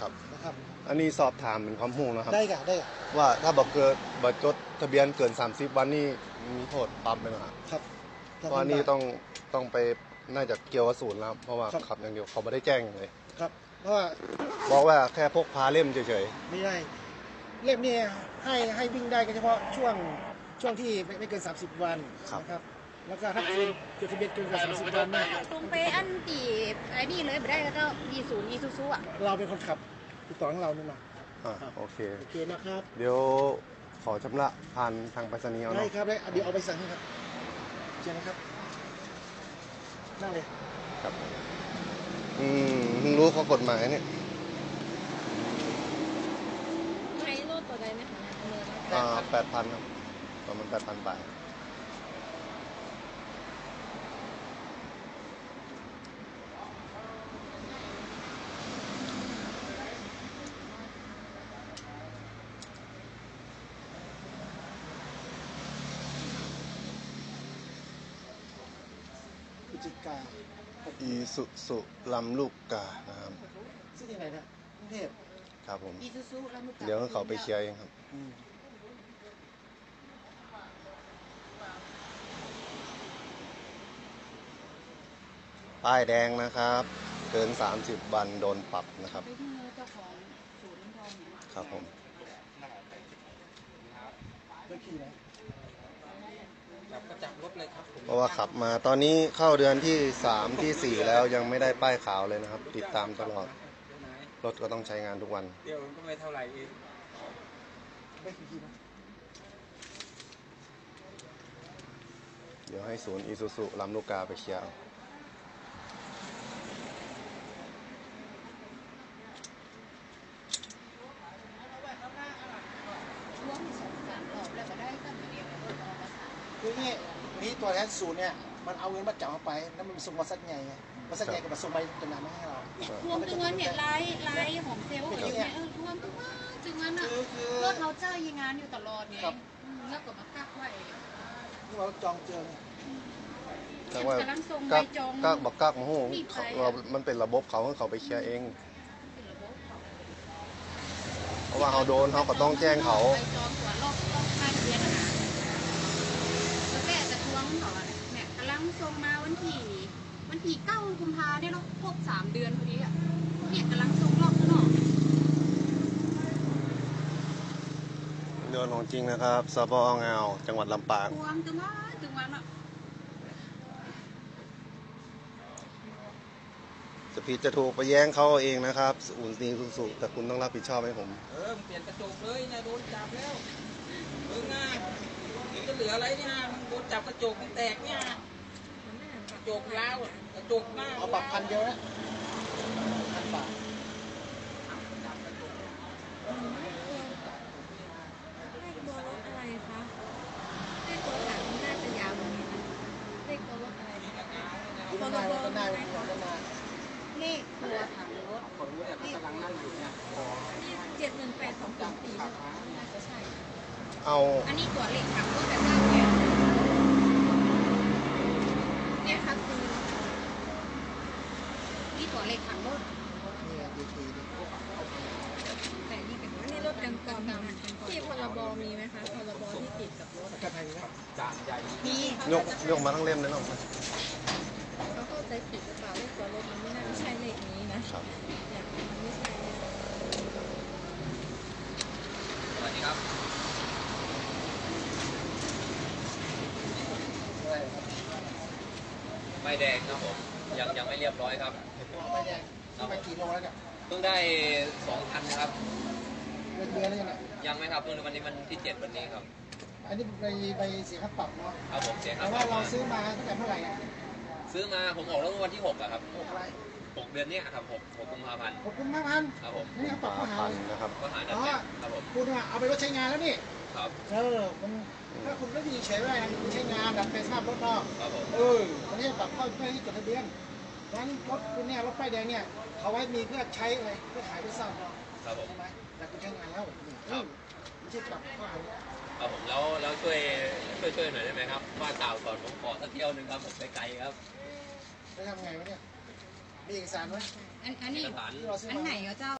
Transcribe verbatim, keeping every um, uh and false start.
ครับนะครับอันนี้สอบถามเป็นความรู้นะครับได้ค่ะได้ว่าถ้าบอกเกิดบัตรจดทะเบียนเกินสามสิบวันนี่มีโทษปรับไหมครับครับเพราะอันนี้ต้องต้องไปน่าจะเกี่ยวกับศูนย์แล้วเพราะว่าขับอย่างเดียวเขาไม่ได้แจ้งเลยครับเพราะว่าบอกว่าแค่พกพาเล่มเฉยๆไม่ได้เล่มนี่ให้ให้วิ่งได้ก็เฉพาะช่วงช่วงที่ไม่เกินสามสิบวันนะครับแล้วก็ถ้าคุณจดทะเบียนเกินสามสิบวันเนี่ยตรงไปอันตีไอ้นี่เลยไม่ได้แล้วก็มีศูนย์อีซูซูอ่ะเราเป็นคนขับติดต่อของเรานี่มาอ่าโอเคโอเคนะครับเดี๋ยวขอชำระผ่านทางไปรษณีย์เอาได้เนาะครับได้เดี๋ยวเอาไปสั่งให้ครับเชิญนะครับนั่งเลยครับอืมเพิ่งรู้ข้อกฎหมายเนี่ยใช้รถตัวใดไหมคะอ่าแปดพันครับประมาณแปดพันบาทพฤศจิกาอีสุสุลำลูกกานะครับซึ่งที่ไหนนะกรุงเทพครับผมอีซูซูแล้วมันเดี๋ยวเขาไปเคลียร์เองครับป้ายแดงนะครับเกินสามสิบวันโดนปรับนะครับครับผมเพราะว่าขับมาตอนนี้เข้าเดือนที่สามที่สี่แล้วยังไม่ได้ป้ายขาวเลยนะครับติดตามตลอดรถก็ต้องใช้งานทุกวันเดี๋ยวก็ไม่เท่าไหร่เองเดี๋ยวให้ศูนย์อีซูซุลำลูกกาไปเคลียร์คือนี่นี่ตัวแทนศูนย์เนี่ยมันเอาเงินมาจ่ายมาไปแล้วมันส่งมาสักไงมาสักไงกับมาส่งไปจำนำให้เรารวมตัวเงินเนี่ยไล่ไล่ของเซลล์อยู่เนี่ยเออรวมตัวจึงนั้นอ่ะรถเราเจ้ายิงงานอยู่ตลอดไงแล้วก็มากักไว้ที่เราจองเจอแต่ว่ากักกักบอกกักมาหูเรามันเป็นระบบเขาให้เขาไปเคลียร์เองเพราะว่าเขาโดนเขาก็ต้องแจ้งเขาไปจองตัวรอบรอบค่าเรียนนะแล้วแม่จะทวงต่อเนี่ยกำลังส่งมาวันที่วันที่เก้ากุมภาเนี่ยเนาะครบสามเดือนพอดีอ่ะเนี่ยกำลังส่งรอบข้างนอกเรื่องของจริงนะครับสปอเงาจังหวัดลำปางทวงถึงว่าถึงวันอ่ะจะผิดจะถูกไปแย้งเขาเองนะครับอุ่นตีสุดๆแต่คุณต้องรับผิดชอบให้ผมเออเปลี่ยนกระจกเลยนะโดนจับแล้วเออง่ายนี่จะเหลืออะไรเนี่ยโดนจับกระจกมันแตกเนี่ยกระจกล้าวกระจกหน้าเอาปรับพันเดียวนะพันบาทเลขตัวรถอะไรคะเลขตัวหลังน่าจะยาวกว่านี้นะเลขตัวรถอะไรต้นนายต้นนายต้นนายเลขตัวถังรถคนรู้แต่กำลังนั่งอยู่เนี่ยเจ็ดหนึ่งแปดสองสองสี่น่าจะใช่เอาอันนี้ตัวเลขถังรถแบบเจ้าเนี่ยเนี่ยครับคือนี่ตัวเลขถังรถนี่ดีดีดีแต่นี่เป็นอันนี้รถเต็มกองที่พรบมีไหมคะพรบที่ติดกับรถกันไทยนะจานใหญ่มียกยกมาทั้งเล่มเลยเนาะเขาเข้าใจผิดหรือเปล่าเลขตัวรถมันไม่น่าใช่เลขนี้นะอยากมันไม่ใช่สวัสดีครับใบแดงครับผมยังยังไม่เรียบร้อยครับใบแดงที่ไปกี่โลแล้วเนี่ยเพิ่งได้สองพันนะครับเดือนเดือนแล้วยังไงยังไหมครับเพิ่งวันนี้มันที่เจ็ดวันนี้ครับอันนี้ไปไปเสียค่าปรับเนาะครับผมเสียค่าปรับแต่ว่าเราซื้อมาตั้งแต่เมื่อไหร่อ่ะซื้อมาผมออกแล้ววันที่หกอะครับหกอะไรหกเดือนนี้ครับหกหกกุมภาพันธ์หกกุมภาพันธ์ครับผมนี่เขาปรับข้อหานะครับข้อหาดัดแปลงครับผมคุณเอาไปรถใช้งานแล้วนี่ครับเออมันถ้าคุณไม่มีเฉยไว้คุณใช้งานดัดแปลงสภาพรถเนาะครับผมเออตอนนี้ปรับข้อเพื่อที่จดทะเบียนดังนั้นรถคุณเนี่ยรถป้ายแดงเนี่ยเขาไว้มีเพื่อใช้อะไรเพื่อขายเพื่อสร้างเนาะครับผมใช่ไหมแต่คุณใช้งานแล้วไม่ใช่ปรับข้อหาครับผมแล้วแล้วช่วยช่วยช่วยหน่อยได้ไหมครับว่าสาวก่อนผมขอสักเที่ยวหนึ่งครับผมไปไกลครับแล้วทำไงวะเนี่ยมีเอกสารไหมอันอันนี้อันไหนเจ้า